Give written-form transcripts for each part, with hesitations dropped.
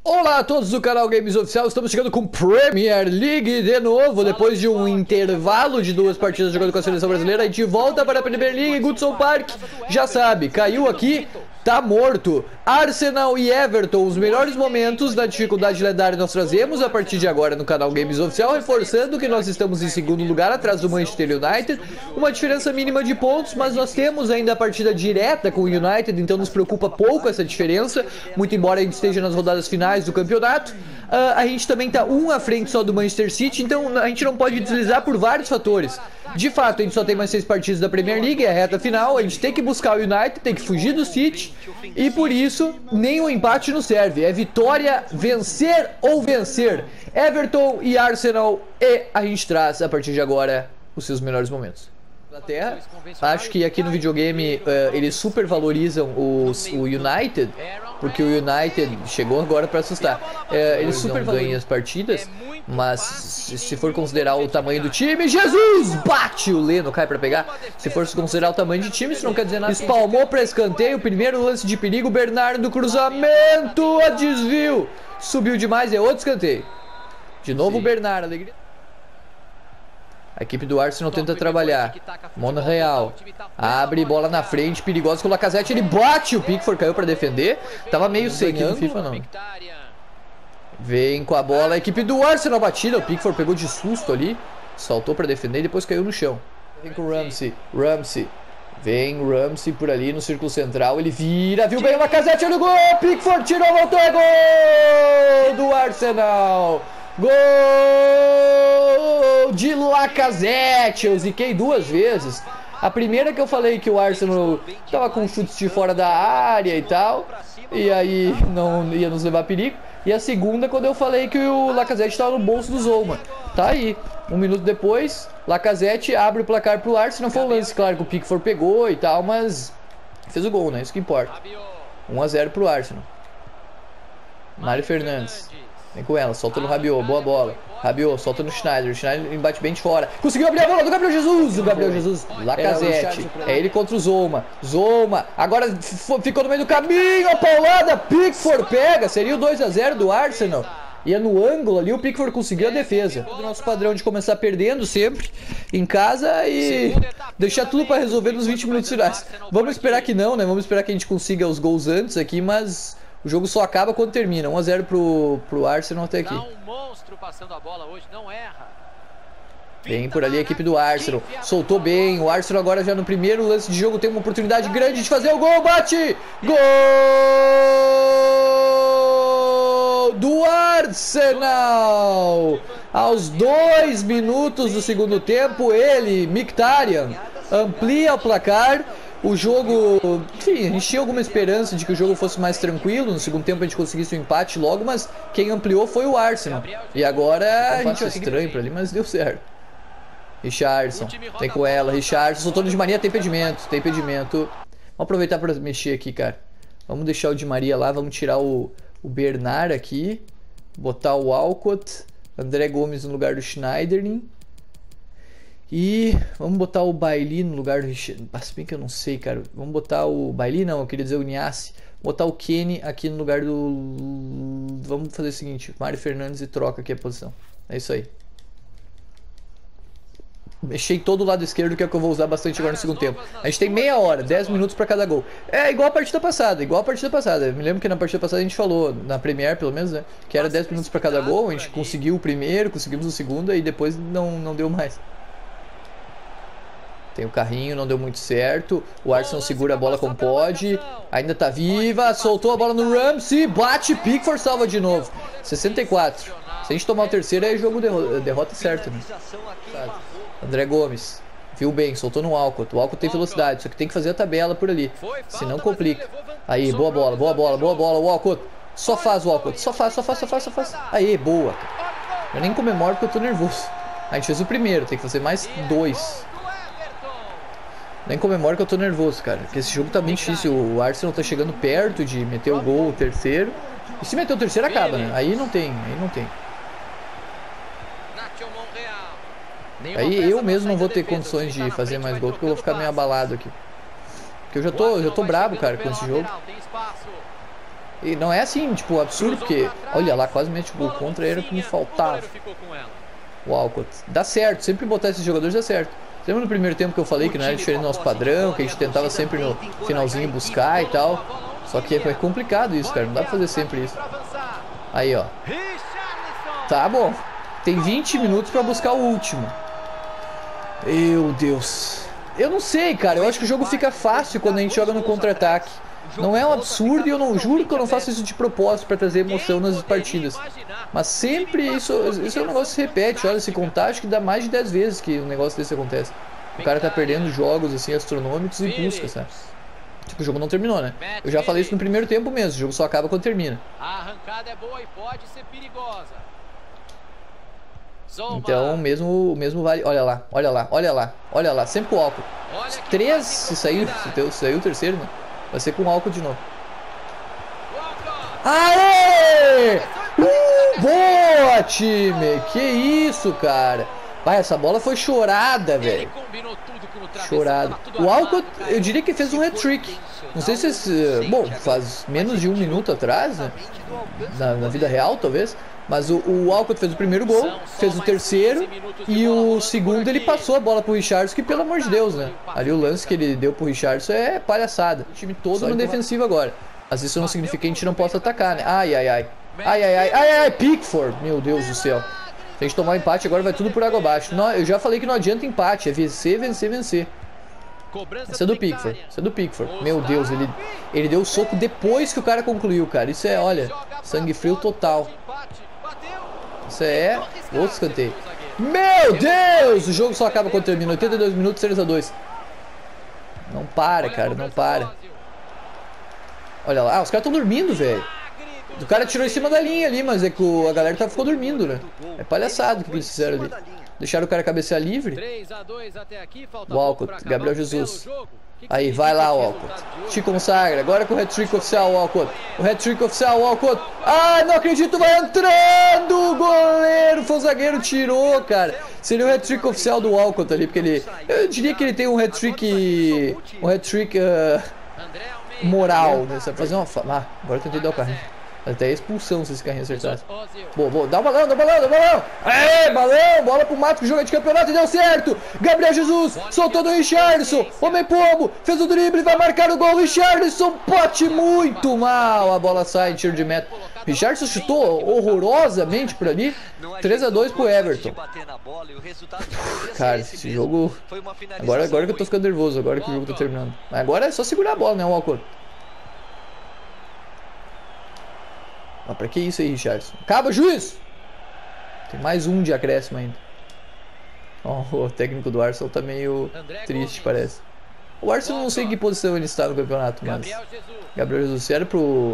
Olá a todos do canal Games Oficial, estamos chegando com Premier League de novo, depois de um intervalo de 2 partidas jogando com a seleção brasileira. A gente volta para a Premier League. Goodson Park, já sabe, caiu aqui, tá morto. Arsenal e Everton, os melhores momentos da dificuldade lendária nós trazemos a partir de agora no canal Games Oficial, reforçando que nós estamos em segundo lugar atrás do Manchester United, uma diferença mínima de pontos, mas nós temos ainda a partida direta com o United, então nos preocupa pouco essa diferença, muito embora a gente esteja nas rodadas finais do campeonato. A gente também está à frente só do Manchester City, então a gente não pode deslizar por vários fatores. De fato, a gente só tem mais 6 partidas da Premier League, é a reta final, a gente tem que buscar o United, tem que fugir do City, e por isso, nem o empate nos serve, é vitória, vencer ou vencer. Everton e Arsenal, e a gente traz, a partir de agora, os seus melhores momentos. Inglaterra, acho que aqui no videogame eles super valorizam o United, porque o United chegou agora para assustar. Eles super ganham as partidas, mas se for considerar o tamanho do time, Jesus! Bate o Leno, cai para pegar. Se for considerar o tamanho de time, isso não quer dizer nada. Espalmou para escanteio, primeiro lance de perigo, Bernardo, cruzamento, a desvio, subiu demais, é outro escanteio. De novo o Bernardo, alegria. A equipe do Arsenal tenta trabalhar. Monreal abre bola na frente, perigosa com o Lacazette. Ele bate, o Pickford caiu para defender. Tava meio sem no FIFA, não. Vem com a bola a equipe do Arsenal, batida. O Pickford pegou de susto ali, saltou para defender e depois caiu no chão. Vem com o Ramsey. Vem o Ramsey por ali no círculo central. Ele vira, viu bem o Lacazette, olha o gol. Pickford tirou, voltou, é gol do Arsenal. Gol de Lacazette. Eu ziquei 2 vezes. A primeira que eu falei que o Arsenal tava com chutes de fora da área e tal, e aí não ia nos levar a perigo. E a segunda quando eu falei que o Lacazette estava no bolso do Zouma. Tá aí, 1 minuto depois, Lacazette abre o placar pro Arsenal. Foi um lance, claro, que o Pickford pegou e tal, mas fez o gol, né? Isso que importa. 1 a 0 pro Arsenal. Mário Fernandes vem com ela, solta no Rabiot, boa bola. Rabiot, solta no Schneider. O Schneider embate bem de fora. Conseguiu abrir a bola do Gabriel Jesus. O Gabriel Jesus, Lacazette. É ele contra o Zouma. Agora ficou no meio do caminho. A paulada, Pickford pega. Seria o 2 a 0 do Arsenal. Ia no ângulo ali, o Pickford conseguiu a defesa. O nosso padrão de começar perdendo sempre em casa e deixar tudo para resolver nos 20 minutos finais. Vamos esperar que não, né? Vamos esperar que a gente consiga os gols antes aqui, mas o jogo só acaba quando termina. 1 a 0 pro Arsenal até aqui. Vem por ali a equipe do Arsenal. Soltou bem. O Arsenal agora já no primeiro lance de jogo tem uma oportunidade grande de fazer o gol. Bate! Gol do Arsenal! Aos 2 minutos do segundo tempo, ele, Mkhitaryan, amplia o placar. O jogo, enfim, a gente tinha alguma esperança de que o jogo fosse mais tranquilo. No segundo tempo a gente conseguisse um empate logo, mas quem ampliou foi o Arsenal. E agora a gente achou estranho pra ali, mas deu certo. Richarlison, tem com ela, Richarlison, soltou no Di Maria, tem impedimento. Vamos aproveitar pra mexer aqui, cara. Vamos deixar o Di Maria lá, vamos tirar o Bernard aqui. Botar o Walcott, André Gomes no lugar do Schneiderlin. E vamos botar o Bailly no lugar do... Se bem que eu não sei, cara. Vamos botar o Bailly, não, eu queria dizer o Niassi. Botar o Kenny aqui no lugar do... Vamos fazer o seguinte, Mário Fernandes, e troca aqui a posição. É isso aí. Mexei todo o lado esquerdo, que é o que eu vou usar bastante agora no segundo tempo. A gente tem meia hora, 10 minutos pra cada gol. É igual a partida passada, Eu me lembro que na partida passada a gente falou, na Premier pelo menos, né, que era 10 minutos pra cada gol. A gente conseguiu o primeiro, conseguimos o segundo, e depois não deu mais. Tem o carrinho, não deu muito certo. O Arsenal segura a bola como pode. Ainda tá viva, soltou a bola no Ramsey. Bate, Pickford salva de novo. 64. Se a gente tomar o terceiro, é jogo derrota certa, né? André Gomes, viu bem, soltou no Walcott. O Walcott tem velocidade, só que tem que fazer a tabela por ali, senão complica. Aí, boa bola, Walcott. Só faz, Walcott, só faz. Aí, boa. Eu nem comemoro porque eu tô nervoso. A gente fez o primeiro, tem que fazer mais 2. Nem comemoro que eu tô nervoso, cara, porque esse jogo tá bem difícil. O Arsenal tá chegando perto de meter o gol, o terceiro. E se meter o terceiro, acaba, né? Aí não tem. Aí eu mesmo não vou ter condições de fazer mais gol, porque eu vou ficar meio abalado aqui. Porque eu já tô brabo, cara, com esse jogo. E não é assim, tipo, absurdo, porque, olha lá, quase mete gol contra, era o que me faltava. O Walcott. Dá certo, sempre botar esses jogadores dá certo. Lembra no primeiro tempo que eu falei que não era diferente do nosso padrão, que a gente tentava sempre no finalzinho buscar e tal. Só que é complicado isso, cara, não dá pra fazer sempre isso. Aí, ó. Tá bom. Tem 20 minutos pra buscar o último. Meu Deus. Eu não sei, cara, eu acho que o jogo fica fácil quando a gente joga no contra-ataque. Não é um absurdo e eu não juro que eu não faço isso de propósito pra trazer emoção nas partidas. Mas sempre isso é um negócio que se repete. Olha, se contar, acho que dá mais de 10 vezes que um negócio desse acontece. O cara tá perdendo jogos assim astronômicos e busca, sabe? Tipo, o jogo não terminou, né? Eu já falei isso no primeiro tempo mesmo, o jogo só acaba quando termina. A arrancada é boa e pode ser perigosa. Então, mesmo vale. Olha lá, olha lá, olha lá, olha lá, sempre com o álcool. 3 se saiu o terceiro, né? Vai ser com álcool de novo. Aê! Boa, time! Que isso, cara? Vai, essa bola foi chorada, velho. Chorada. O Walcott, eu diria que fez um hat-trick. Não sei se... Bom, faz menos de 1 minuto atrás, né? Na vida real, talvez. Mas o Walcott fez o primeiro gol, fez o terceiro. E o segundo ele passou a bola pro Richarlison, que pelo amor de Deus, né? Ali o lance que ele deu pro Richarlison é palhaçada. O time todo no defensivo agora. Mas isso não significa que a gente não possa atacar, né? Ai, ai, ai. Ai, ai, ai, ai, ai, Pickford. Meu Deus do céu. Se a gente tomar um empate agora vai tudo por água abaixo. Não, eu já falei que não adianta empate, é vencer, vencer, vencer. Esse é do Pickford, esse é do Pickford. Meu Deus, ele deu o soco depois que o cara concluiu, cara. Isso é, olha, sangue frio total. Isso é outro escanteio. Meu Deus, o jogo só acaba quando termina. 82 minutos, 3-2. Não para, cara, não para. Olha lá, os caras estão dormindo, velho. O cara tirou em cima da linha ali, mas é que a galera ficou dormindo, né? É palhaçado o que eles fizeram ali. Deixaram o cara cabecear livre. Walcott, Gabriel Jesus. Aí, vai lá, Walcott. Te consagra. Agora com o hat-trick oficial, Walcott. O hat-trick oficial, Walcott. Ai, não acredito, vai entrando o goleiro. Foi o zagueiro, tirou, cara. Seria o hat-trick oficial do Walcott ali, porque ele... Eu diria que ele tem um hat-trick... moral, né? Você vai fazer uma... Ah, agora eu tentei dar o carrinho. Até expulsão se esse carrinho acertasse. Boa, dá o balão, dá o balão, dá o balão. Aê, balão, bola pro Mato que joga de campeonato e deu certo. Gabriel Jesus, soltou do Richarlison. Homem pombo, fez o drible, vai marcar o gol. Richarlison, pote muito mal. A bola sai, tiro de meta. Richarlison chutou horrorosamente por ali. 3-2 pro Everton. Cara, esse jogo... Agora que eu tô ficando nervoso, agora que o jogo tá terminando. Mas agora é só segurar a bola, né, Walcott? Ah, pra que isso aí, Richardson? Acaba, juiz! Tem mais um de acréscimo ainda. Oh, o técnico do Arsenal tá meio triste, parece. O Arsenal não sei em que posição ele está no campeonato, mas... Gabriel Jesus, era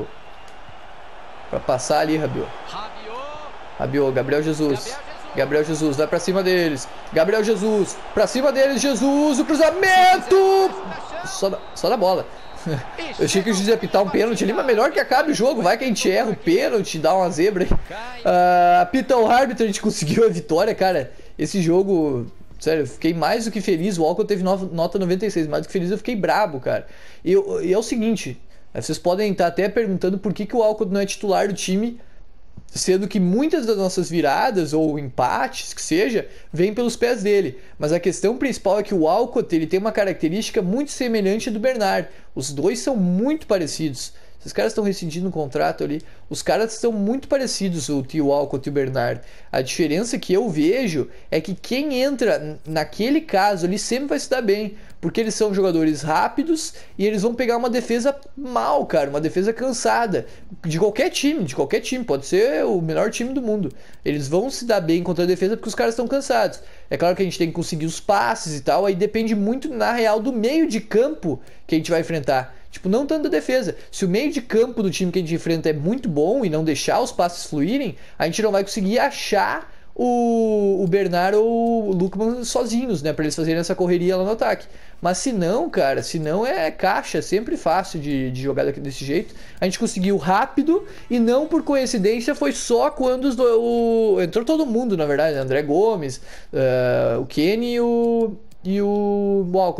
pra passar ali, Rabiot. Rabiot, Gabriel Jesus. Gabriel Jesus, vai pra cima deles. Gabriel Jesus, pra cima deles, Jesus, o cruzamento! Só da bola. Eu achei que o juiz ia apitar um pênalti ali, mas melhor que acabe o jogo. Vai que a gente erra o pênalti, dá uma zebra aí. Apita o árbitro, a gente conseguiu a vitória, cara. Esse jogo, sério, eu fiquei mais do que feliz. O Walcott teve nota 96, mais do que feliz, eu fiquei brabo, cara. E é o seguinte, vocês podem estar até perguntando por que o Walcott não é titular do time, sendo que muitas das nossas viradas ou empates, que seja, vêm pelos pés dele. Mas a questão principal é que o Walcott ele tem uma característica muito semelhante à do Bernard. Os dois são muito parecidos. Esses caras estão rescindindo o contrato ali. Os caras são muito parecidos, o Theo Walcott e o Bernard. A diferença que eu vejo é que quem entra naquele caso ali sempre vai se dar bem. Porque eles são jogadores rápidos e eles vão pegar uma defesa mal, cara. Uma defesa cansada. De qualquer time, pode ser o melhor time do mundo. Eles vão se dar bem contra a defesa porque os caras estão cansados. É claro que a gente tem que conseguir os passes e tal. Aí depende muito, na real, do meio de campo que a gente vai enfrentar. Tipo, não tanto da defesa. Se o meio de campo do time que a gente enfrenta é muito bom e não deixar os passes fluírem, a gente não vai conseguir achar o Bernard ou o Lookman sozinhos, né? Pra eles fazerem essa correria lá no ataque. Mas se não, cara, se não é caixa, sempre fácil de jogar desse jeito. A gente conseguiu rápido e não por coincidência foi só quando entrou todo mundo, na verdade, né? André Gomes, o Kenny e o Walcott.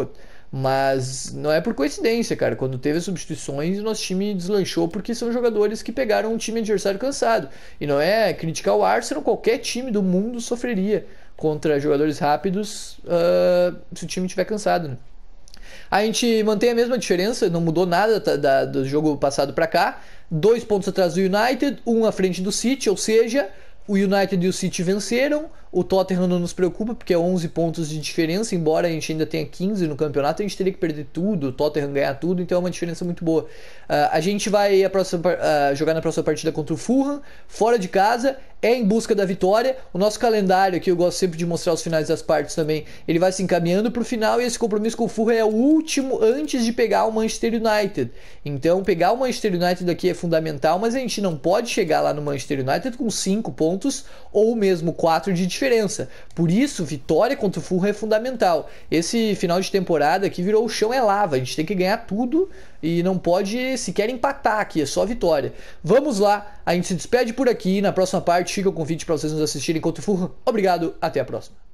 Mas não é por coincidência, cara. Quando teve as substituições, o nosso time deslanchou porque são jogadores que pegaram um time adversário cansado. E não é criticar o Arsenal, qualquer time do mundo sofreria contra jogadores rápidos se o time estiver cansado, né? A gente mantém a mesma diferença, não mudou nada do jogo passado para cá. 2 pontos atrás do United, 1 à frente do City, ou seja, o United e o City venceram. O Tottenham não nos preocupa porque é 11 pontos de diferença, embora a gente ainda tenha 15 no campeonato, a gente teria que perder tudo, o Tottenham ganhar tudo, então é uma diferença muito boa. A gente vai jogar na próxima partida contra o Fulham, fora de casa, é em busca da vitória. O nosso calendário, que eu gosto sempre de mostrar os finais das partes também, ele vai se encaminhando para o final, e esse compromisso com o Fulham é o último antes de pegar o Manchester United. Então pegar o Manchester United aqui é fundamental, mas a gente não pode chegar lá no Manchester United com 5 pontos ou mesmo 4 de diferença. Por isso, vitória contra o Fulham é fundamental. Esse final de temporada aqui virou o chão é lava, a gente tem que ganhar tudo e não pode sequer empatar aqui, é só vitória. Vamos lá, a gente se despede por aqui, na próxima parte fica o convite para vocês nos assistirem contra o Fulham. Obrigado, até a próxima.